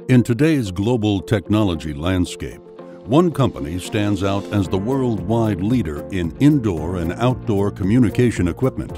In today's global technology landscape, one company stands out as the worldwide leader in indoor and outdoor communication equipment: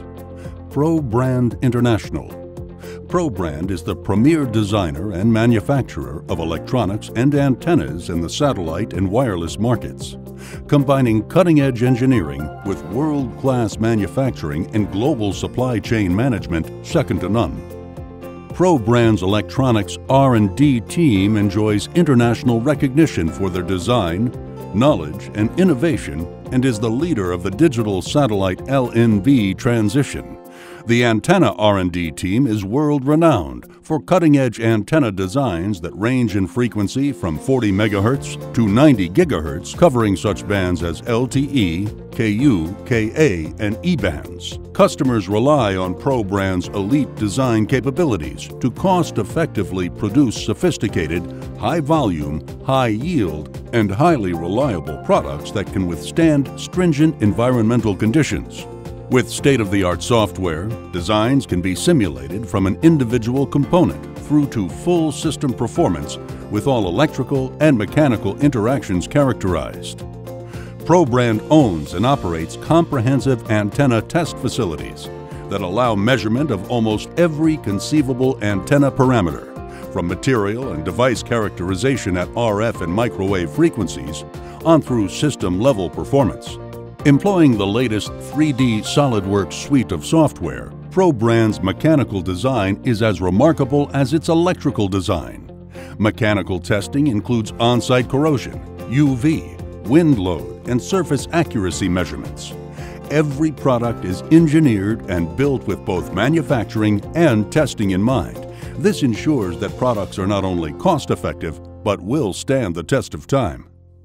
ProBrand International. ProBrand is the premier designer and manufacturer of electronics and antennas in the satellite and wireless markets, combining cutting-edge engineering with world-class manufacturing and global supply chain management second to none. ProBrand's electronics R&D team enjoys international recognition for their design, knowledge, and innovation, and is the leader of the digital satellite LNB transition. The antenna R&D team is world-renowned for cutting-edge antenna designs that range in frequency from 40 MHz to 90 GHz, covering such bands as LTE, Ku, Ka, and E bands. Customers rely on ProBrand's elite design capabilities to cost-effectively produce sophisticated, high-volume, high-yield, and highly reliable products that can withstand stringent environmental conditions. With state-of-the-art software, designs can be simulated from an individual component through to full system performance with all electrical and mechanical interactions characterized. ProBrand owns and operates comprehensive antenna test facilities that allow measurement of almost every conceivable antenna parameter, from material and device characterization at RF and microwave frequencies on through system-level performance. Employing the latest 3D SolidWorks suite of software, ProBrand's mechanical design is as remarkable as its electrical design. Mechanical testing includes on-site corrosion, UV, wind load, and surface accuracy measurements. Every product is engineered and built with both manufacturing and testing in mind. This ensures that products are not only cost-effective, but will stand the test of time.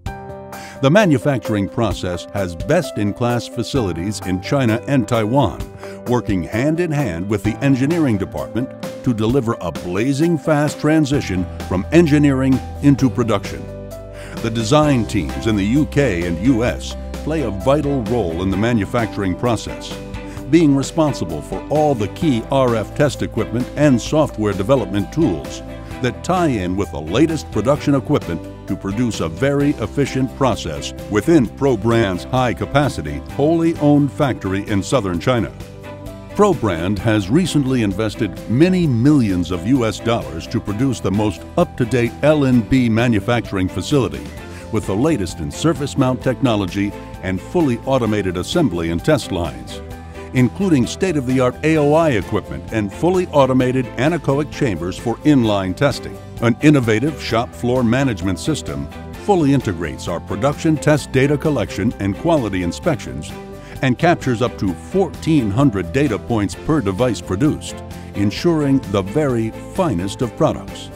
The manufacturing process has best-in-class facilities in China and Taiwan, working hand-in-hand with the engineering department to deliver a blazing fast transition from engineering into production. The design teams in the UK and US play a vital role in the manufacturing process, being responsible for all the key RF test equipment and software development tools that tie in with the latest production equipment to produce a very efficient process within ProBrand's high-capacity, wholly owned factory in southern China. ProBrand has recently invested many millions of US dollars to produce the most up-to-date LNB manufacturing facility with the latest in surface mount technology and fully automated assembly and test lines, including state-of-the-art AOI equipment and fully automated anechoic chambers for inline testing. An innovative shop floor management system fully integrates our production test data collection and quality inspections and captures up to 1,400 data points per device produced, ensuring the very finest of products.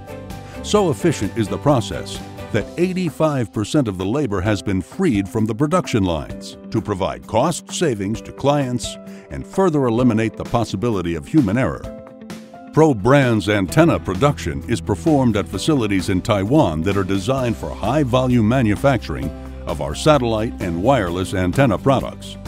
So efficient is the process that 85% of the labor has been freed from the production lines to provide cost savings to clients and further eliminate the possibility of human error. ProBrand's antenna production is performed at facilities in Taiwan that are designed for high-volume manufacturing of our satellite and wireless antenna products.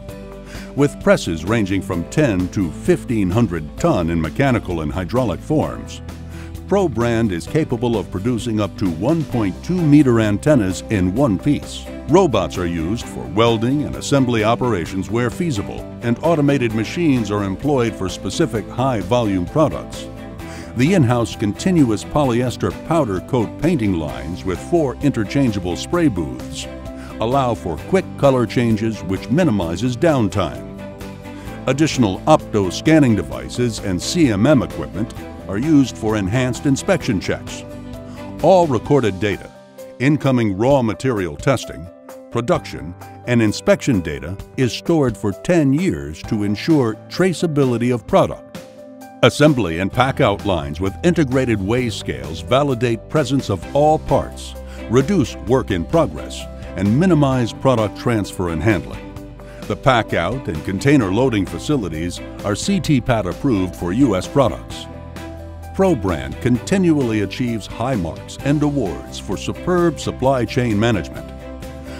With presses ranging from 10 to 1,500 ton in mechanical and hydraulic forms, ProBrand is capable of producing up to 1.2-meter antennas in one piece. Robots are used for welding and assembly operations where feasible, and automated machines are employed for specific high-volume products. The in-house continuous polyester powder coat painting lines with 4 interchangeable spray booths allow for quick color changes which minimizes downtime. Additional opto-scanning devices and CMM equipment are used for enhanced inspection checks. All recorded data, incoming raw material testing, production, and inspection data is stored for 10 years to ensure traceability of product. Assembly and pack-out lines with integrated weigh scales validate presence of all parts, reduce work in progress, and minimize product transfer and handling. The pack-out and container loading facilities are CT-PAT approved for U.S. products. ProBrand continually achieves high marks and awards for superb supply chain management.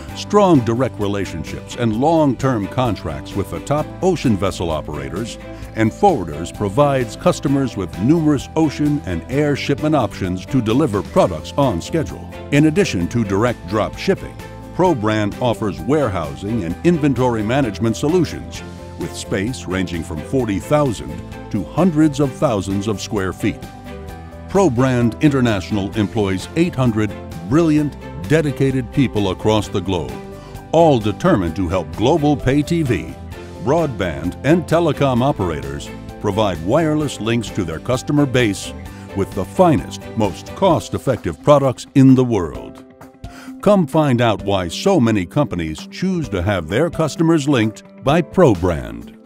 Strong direct relationships and long-term contracts with the top ocean vessel operators and Forwarders provides customers with numerous ocean and air shipment options to deliver products on schedule. In addition to direct drop shipping, ProBrand offers warehousing and inventory management solutions with space ranging from 40,000 to hundreds of thousands of square feet. ProBrand International employs 800 brilliant, dedicated people across the globe, all determined to help global pay TV, broadband, and telecom operators provide wireless links to their customer base with the finest, most cost-effective products in the world. Come find out why so many companies choose to have their customers linked by ProBrand.